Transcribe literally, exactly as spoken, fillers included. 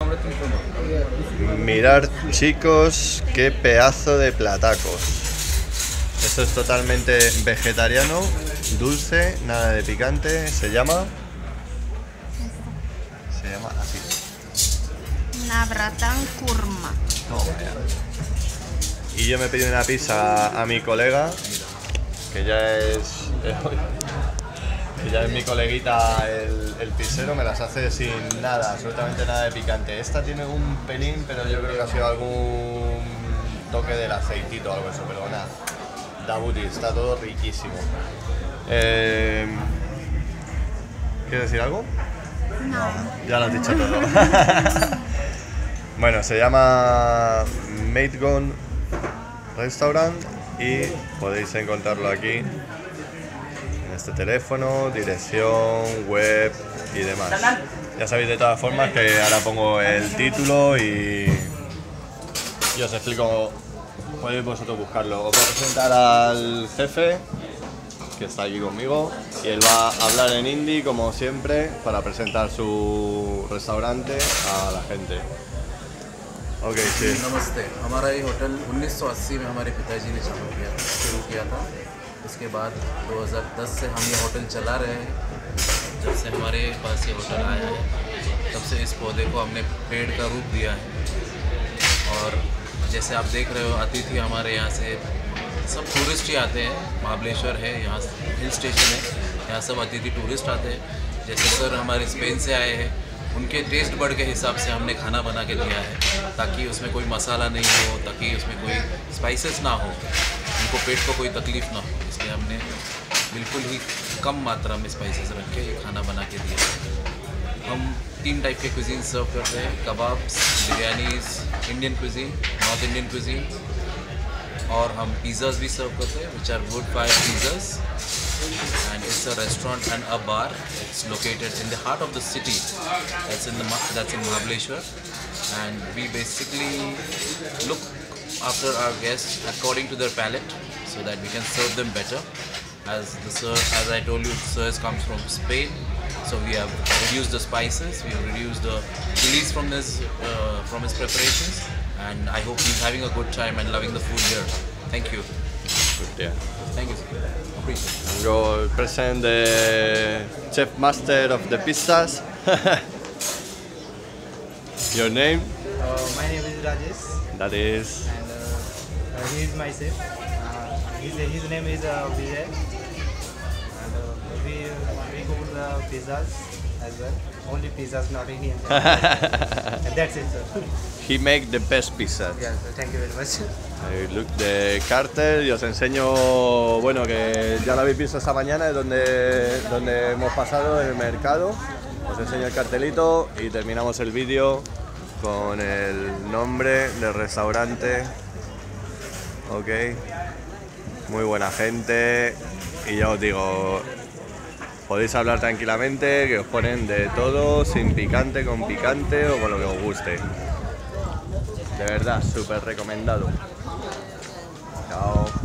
Mirad, chicos, qué pedazo de platacos. Esto es totalmente vegetariano, dulce, nada de picante. Se llama... Se llama así. Navratan kurma. Toma ya. Y yo me pedí una pizza a mi colega, que ya es... que ya es mi coleguita el, el pizzero, me las hace sin nada, absolutamente nada de picante. Esta tiene un pelín, pero yo creo que ha sido algún toque del aceitito o algo eso, pero nada. Dabuti, está todo riquísimo. Eh, ¿Quieres decir algo? No. Ya lo has dicho todo. Bueno, se llama Maidgon Restaurant y podéis encontrarlo aquí en este teléfono, dirección, web y demás. Ya sabéis de todas formas que ahora pongo el título y, y os explico. Podéis vosotros buscarlo. Os voy a presentar al jefe, que está aquí conmigo, y él va a hablar en hindi como siempre para presentar su restaurante a la gente. Ok, sí. नमस्ते, हमारा ये होटल उन्नीस सौ अस्सी में हमारे पिताजी ने चालू किया था शुरू किया था। उसके बाद दो हज़ार दस से हम ये होटल चला रहे हैं। जब से हमारे पास ये होटल आया है तब से इस पौधे को हमने पेड़ का रूप दिया है। और जैसे आप देख रहे हो, अतिथि हमारे यहाँ से सब टूरिस्ट ही आते हैं। महाबलेश्वर है, यहाँ हिल स्टेशन है, यहाँ सब अतिथि टूरिस्ट आते हैं। जैसे सर हमारे स्पेन से आए हैं, उनके टेस्ट बर्ड के हिसाब से हमने खाना बना के दिया है, ताकि उसमें कोई मसाला नहीं हो, ताकि उसमें कोई स्पाइसेस ना हो, उनको पेट को कोई तकलीफ़ ना हो। इसलिए हमने बिल्कुल ही कम मात्रा में स्पाइसेस रख के ये खाना बना के दिया है। हम तीन टाइप के क्विजीन सर्व करते हैं, kebabs, biryanis, Indian cuisine, north Indian cuisine, और हम पिज़्ज़ाज भी सर्व करते हैं, which are wood fire pizzas. And it's a restaurant and a bar. It's located in the heart of the city. That's in the that's in Mahabaleshwar, and we basically look after our guests according to their palate, so that we can serve them better. As the sir, as I told you, the sir comes from Spain, so we have reduced the spices, we have reduced the chilies from his uh, from his preparations, and I hope he's having a good time and loving the food here. Thank you. Good, yeah. Thank you, sir. Appreciate it. I'm going to present the chef master of the pizzas. Your name? Uh, my name is Rajesh, That is... and uh, uh, he is my chef. Uh, his, his name is uh, Vijay, and uh, we we cook the pizzas as well. Only pizzas, not Indian. And that's it, sir. He make the best pizzas. Yeah, sir. Thank you very much. I look the cartel y os enseño, bueno, que ya lo habéis visto esta mañana, es donde, donde hemos pasado en el mercado. Os enseño el cartelito y terminamos el vídeo con el nombre del restaurante. Ok, muy buena gente y ya os digo, podéis hablar tranquilamente, que os ponen de todo, sin picante, con picante o con lo que os guste. De verdad, súper recomendado. Chao.